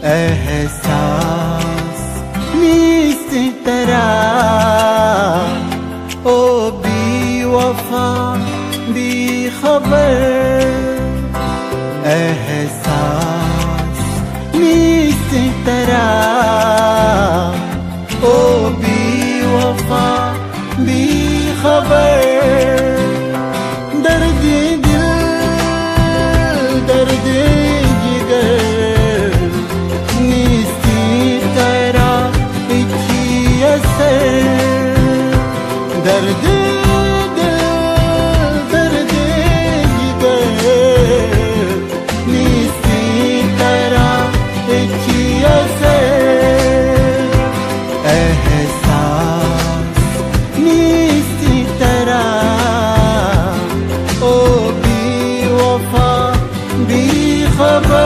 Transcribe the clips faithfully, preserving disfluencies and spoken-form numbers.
एहसास नीस्त तेरा ओ बेवफा बेखबर, एहसास नीस्त तेरा ओ बेवफा बेखबर। दर्द दिल दर्द जिगर नीस्ती तेरा इच्छी असर, दर्द दिल दर्द जिगर नीस्ती तेरा इच्छी असर, एहसास नीस्ती तेरा ओ बेवफा बेखबर।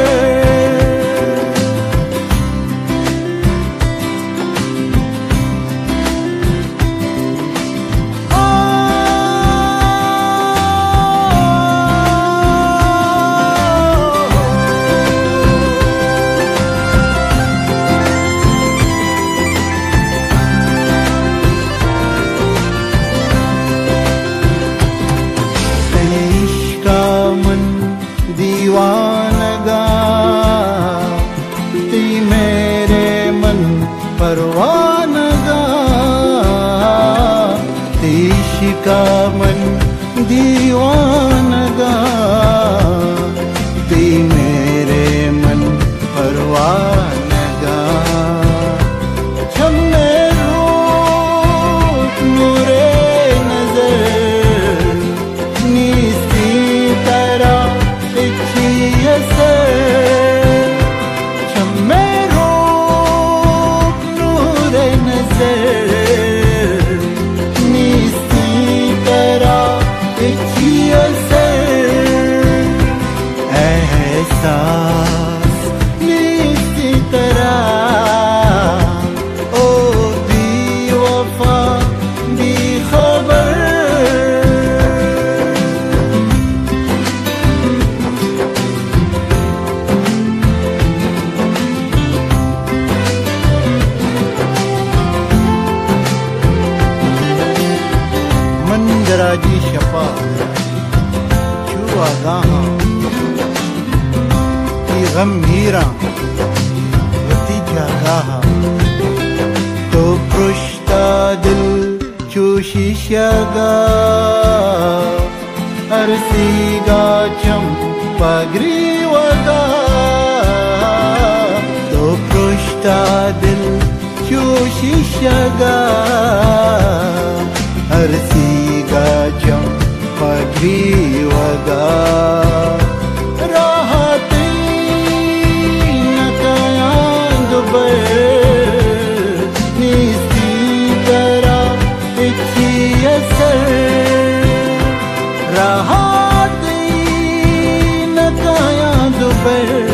दीवानगा ती मेरे मन परवानगा, तीशिका मन दीवानगा ती मेरे मन परवानगा। छम्मे रूप नूरे नजर नीस्ती तेरा इच्छी असर, छम्मे रूप नूरे नजर नीस्ती तेरा इच्छी असर, एहसास नीस्ती तेरा ओ बेवफा बेखबर। मंजराजी शफा छुआ गाहा की गम मीरा वतीजा गाहा, तो पृष्ठा दिल चूशिशगा अरसीगा चंपाग्री वगा, तो पृष्ठा दिल चूशिशगा अरसीगा चंपाग्री वगा। राहती नकाया दुबर नीस्ती तेरा इच्छी असर, राहती नकाया दुबर